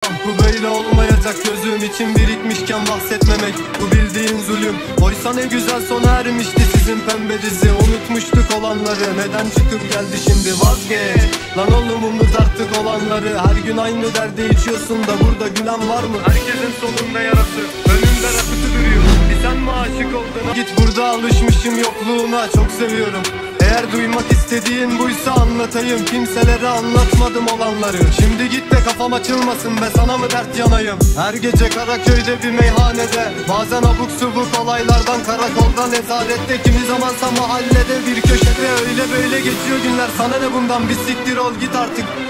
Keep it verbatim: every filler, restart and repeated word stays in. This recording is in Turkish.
Bu böyle olmayacak, gözüm için birikmişken bahsetmemek bu bildiğin zulüm. Oysa ne güzel sona ermişti sizin pembe dizi. Unutmuştuk olanları, neden çıkıp geldi şimdi? Vazgeç lan oğlum, unut artık olanları. Her gün aynı derde içiyorsun da burada gülen var mı? Herkesin solunda yarası, önünde rakıtı duruyor. Bir sen mi aşık oldun? Git, burada alışmışım yokluğuna, çok seviyorum. Eğer duymak istediğin buysa anlatayım. Kimselere anlatmadım olanları. Şimdi git de kafam açılmasın be, sana mı dert yanayım? Her gece Karaköy'de bir meyhanede, bazen abuk subuk olaylardan, karakolda, nezarette, kimi zamansa mahallede bir köşede. Öyle böyle geçiyor günler, sana ne bundan? Bir siktir ol git artık.